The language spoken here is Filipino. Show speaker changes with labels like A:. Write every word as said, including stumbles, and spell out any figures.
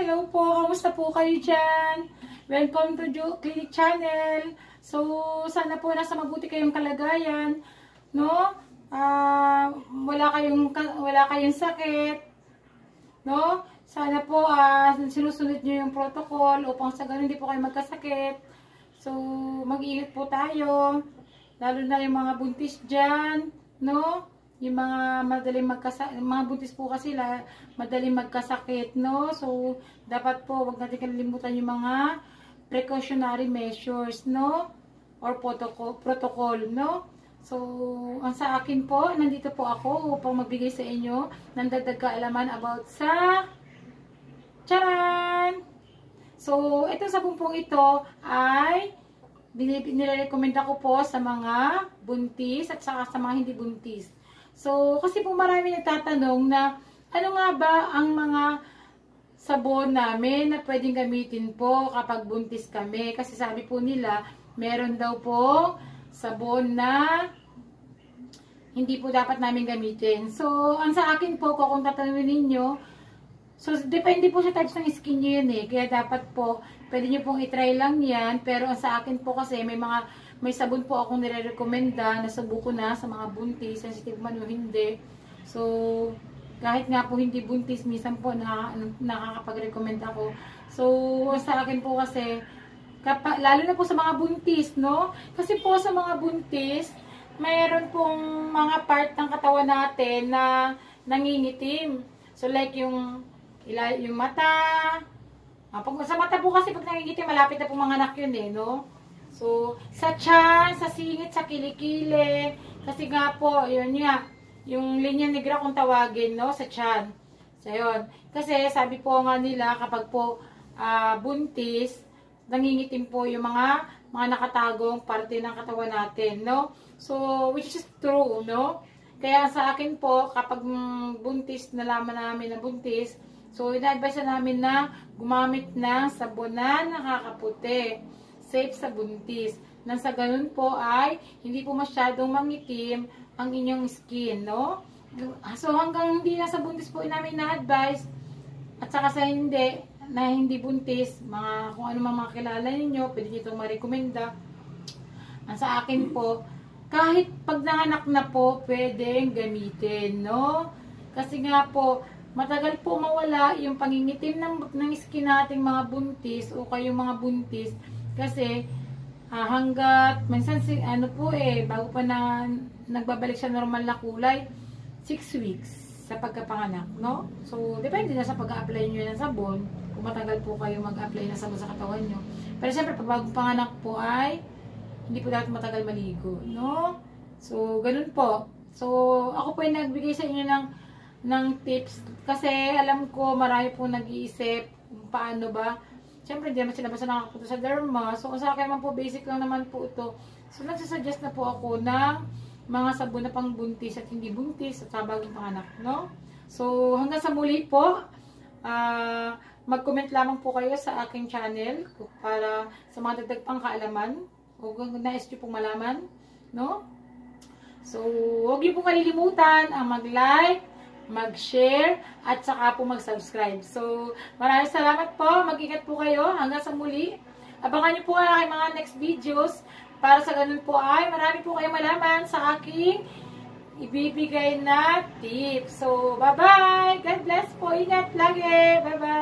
A: Hello po! Kamusta po kayo dyan? Welcome to JoClinic channel. So, sana po nasa mabuti kayong kalagayan. No? Uh, wala kayong wala kayong sakit. No? Sana po uh, sinusunod nyo yung protocol upang sa ganun hindi po kayo magkasakit. So, mag-ingat po tayo. Lalo na yung mga buntis dyan. No? Yung mga madaling magkasakit, mga buntis po kasi la, madaling magkasakit, no? So, dapat po, wag natin kalimutan yung mga precautionary measures, no? Or protocol, protocol, no? So, ang sa akin po, nandito po ako upang magbigay sa inyo ng dagdag kaalaman about sa charan! So, itong sabon pong ito ay nire-recommend ako po sa mga buntis at saka sa mga hindi buntis. So, kasi po marami nagtatanong na ano nga ba ang mga sabon namin na pwedeng gamitin po kapag buntis kami. Kasi sabi po nila, meron daw po sabon na hindi po dapat namin gamitin. So, ang sa akin po, kung tatanungin ninyo, so, depende po sa types ng skin nyo yun eh. Kaya dapat po, pwede nyo pong itry lang yan. Pero ang sa akin po kasi, may mga May sabon po akong nire-recommenda, nasubuko na sa mga buntis, sensitive man o hindi. So, kahit nga po hindi buntis, minsan po na, nakakapag-recommend ako. So, sa akin po kasi, kapag, lalo na po sa mga buntis, no? Kasi po sa mga buntis, mayroon pong mga part ng katawan natin na nangingitim. So, like yung, yung mata. Ah, pag, sa mata po kasi pag nangingitim, malapit na po mga anak yun eh, no? So, sa tiyan, sa singit, sa kilikili, kasi nga po, yun nga, yung linya negra kung tawagin, no, sa tiyan. So, yun. Kasi, sabi po nga nila, kapag po uh, buntis, nangingitim po yung mga, mga nakatagong parte ng katawan natin, no. So, which is true, no. Kaya sa akin po, kapag buntis, nalaman namin na buntis, so, ina-advise na namin na gumamit ng sabon na nakakaputi. Safe sa buntis. Nang sa ganun po ay hindi po masyadong mangitim ang inyong skin, no? So hanggang hindi na sa buntis po namin na-advise at saka sa hindi, na hindi buntis, mga kung ano mga kilala ninyo, pwede nyo itong ma-recommenda. Ang sa akin po, kahit pag nanganak na po, pwedeng gamitin, no? Kasi nga po, matagal po mawala yung pangingitim ng, ng skin nating mga buntis o kayong mga buntis. Kasi uh, hanggat minsan si ano po eh bago pa na nagbabalik sa normal na kulay six weeks sa pagkapanganak, no? So depende na sa pag-a-apply niyo ng sabon kung matagal po kayo mag-apply ng sabon sa katawan niyo. Pero siyempre pag bagong panganak po ay hindi po dapat matagal maligo, no? So ganun po. So ako po ay nagbigay sa inyo ng ng tips kasi alam ko marami po nag-iisip kung paano ba. Siyempre, hindi naman sila basta nakakapunta sa derma. So, sa akin naman po, basic lang naman po ito. So, nagsasuggest na po ako ng mga sabon na pang buntis at hindi buntis at sa bagong panganak, no? So, hanggang sa muli po, uh, mag-comment lamang po kayo sa aking channel para sa mga dagdag pang kaalaman o kung nais nyo pong malaman, no? So, huwag niyo pong kalilimutan ang mag-like, mag-share, at saka po mag-subscribe. So, maraming salamat po. Mag-ingat po kayo. Hanggang sa muli. Abangan niyo po ang aking mga next videos para sa ganun po ay marami po kayong malaman sa aking ibibigay na tips. So, bye-bye! God bless po. Ingat lagi. Bye-bye!